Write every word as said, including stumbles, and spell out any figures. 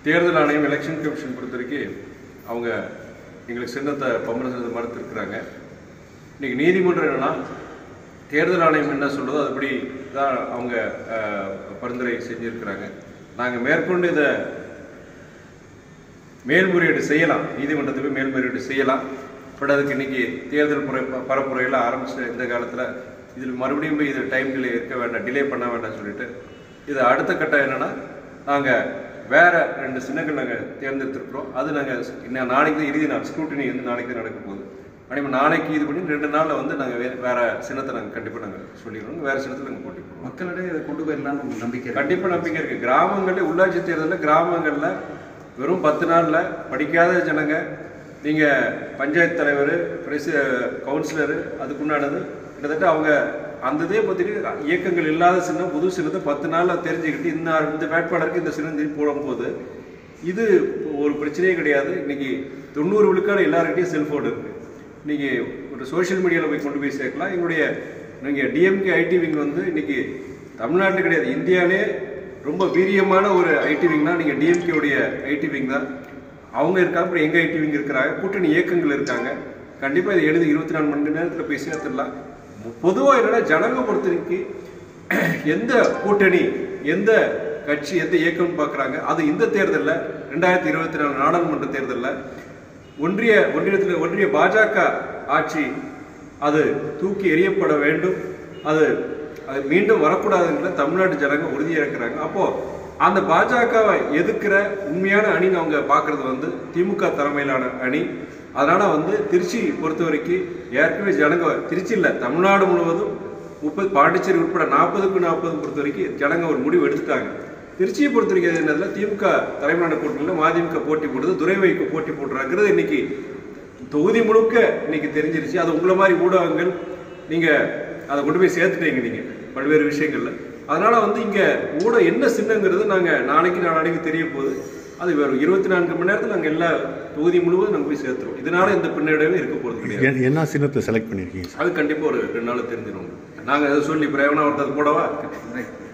தேர்தல் ஆணையம் election commission பொறுத்த வரைக்கும் அவங்க எங்களுக்கு சின்னத்தை பம்பர சின்னத்தை மறுத்திருக்கிறாங்க. இன்னைக்கு நீதிமன்றம் என்னன்னா தேர்தல் ஆணையம் என்ன சொல்றதோ அதுபடி தான் அவங்க பரிந்துரை செஞ்சிருக்கிறாங்க. நாங்கள் மேற்கொண்டு இதை மேல்முறையீடு செய்யலாம், நீதிமன்றத்தில் மேல்முறையீடு செய்யலாம். பட் அதுக்கு இன்னைக்கு தேர்தல் முறை பரப்புரையில் ஆரம்பிச்ச இந்த காலத்தில் இதில் மறுபடியும் போய் இதில் டைம் டிலே இருக்க வேண்டாம், டிலே பண்ண வேண்டாம்னு சொல்லிட்டு இது அடுத்த கட்டம் என்னன்னா நாங்கள் வேற ரெண்டு சின்னங்கள் நாங்கள் தேர்ந்தெடுத்திருக்கிறோம். அது நாங்கள் இன்னும் நாளைக்கு தான் இறுதி நாள், ஸ்க்ரூட்டினி வந்து நாளைக்கு தான் நடக்க போகுது. ஆனால் நாளைக்கு இது பண்ணி ரெண்டு நாளில் வந்து நாங்கள் வே வேற சின்னத்தை நாங்கள் கண்டிப்பாக நாங்கள் சொல்லிடுறோம். வேறு சின்னத்தில் நாங்கள் போட்டி போடுவோம். மக்களிடையே இதை கொண்டு போயிடலாம்னு நம்பிக்கை கண்டிப்பாக நம்பிக்கை இருக்குது. கிராமங்களில் உள்ளாட்சி தேர்தலில் கிராமங்களில் வெறும் பத்து நாளில் படிக்காத ஜனங்க, நீங்கள் பஞ்சாயத்து தலைவர், பிரசி கவுன்சிலரு, அதுக்குண்டானது கிட்டத்தட்ட அவங்க அந்த இதே பார்த்தீங்கன்னா இயக்கங்கள் இல்லாத சின்னம் புது சின்னத்தை பத்து நாளில் தெரிஞ்சுக்கிட்டு இந்த இந்த வேட்பாளருக்கு இந்த சின்னம் போடும்போது இது ஒரு பிரச்சனையே கிடையாது. இன்னைக்கு தொண்ணூறு விழுக்காடு எல்லாருக்கிட்டையும் செல்ஃபோன் இருக்குது. இன்னைக்கு ஒரு சோஷியல் மீடியாவில் போய் கொண்டு போய் சேர்க்கலாம். எங்களுடைய நீங்கள் டிஎம்கே ஐடி விங் வந்து இன்னைக்கு தமிழ்நாட்டில் கிடையாது, இந்தியாவிலே ரொம்ப வீரியமான ஒரு ஐடி விங்னா நீங்கள் டிஎம்கேவுடைய ஐடி விங் தான். அவங்க இருக்காங்க, அப்புறம் எங்கள் ஐடி விங் இருக்கிறாங்க, கூட்டணி இயக்கங்கள் இருக்காங்க. கண்டிப்பாக இதை எழுதி இருபத்தி நாலு மணி நேரத்தில் போய் சேர்த்துடலாம். பொதுவாக என்னன்னா ஜனங்க பொறுத்தவரைக்கு எந்த கூட்டணி, எந்த கட்சி, எந்த இயக்கம் பார்க்குறாங்க. அது இந்த தேர்தலில் ரெண்டாயிரத்தி இருபத்தி நாலு நாடாளுமன்ற தேர்தலில் ஒன்றிய ஒன்றியத்தில் ஒன்றிய பாஜக ஆட்சி அது தூக்கி எறியப்பட வேண்டும், அது அது மீண்டும் வரக்கூடாதுங்கிற தமிழ்நாட்டு ஜனங்க உறுதியாக இருக்கிறாங்க. அப்போது அந்த பாஜகவை எதிர்க்கிற உண்மையான அணின்னு அவங்க பார்க்குறது வந்து திமுக தலைமையிலான அணி. அதனால் வந்து திருச்சி பொறுத்த வரைக்கும் ஏற்கனவே ஜனங்க திருச்சி இல்லை தமிழ்நாடு முழுவதும் முப்பது பாண்டிச்சேரி உட்பட நாற்பதுக்கு நாற்பது பொறுத்த வரைக்கும் ஜனங்க ஒரு முடிவு எடுத்துட்டாங்க. திருச்சியை பொறுத்த வரைக்கும் என்னதுல திமுக தலைமையிலான கூட்டணியில் மதிமுக போட்டி போடுறது, துரைவைக்கு போட்டி போடுறாங்கிறது இன்னைக்கு தொகுதி முழுக்க இன்னைக்கு தெரிஞ்சிருச்சு. அது உங்களை மாதிரி ஊடகங்கள் நீங்கள் அதை கொண்டு போய் சேர்த்துட்டீங்க நீங்கள் பல்வேறு விஷயங்கள்ல. அதனால வந்து இங்கே ஊட என்ன சின்னங்கிறது நாங்கள் நாளைக்கு நாளைக்கு தெரிய போகுது. அது வேறு இருபத்தி நான்கு மணி நேரத்தில் நாங்கள் எல்லா தொகுதி முழுவதும் நாங்கள் போய் சேர்த்துருவோம். இதனால இந்த பின்னடைவே இருக்க போகிறது கிடையாது. என்ன சின்னத்தை செலக்ட் பண்ணியிருக்கீங்க? அது கண்டிப்பாக ஒரு ரெண்டு நாள் தெரிஞ்சிடும். நாங்கள் அதை சொல்லி பிரேவனா ஒருத்தர் போடவா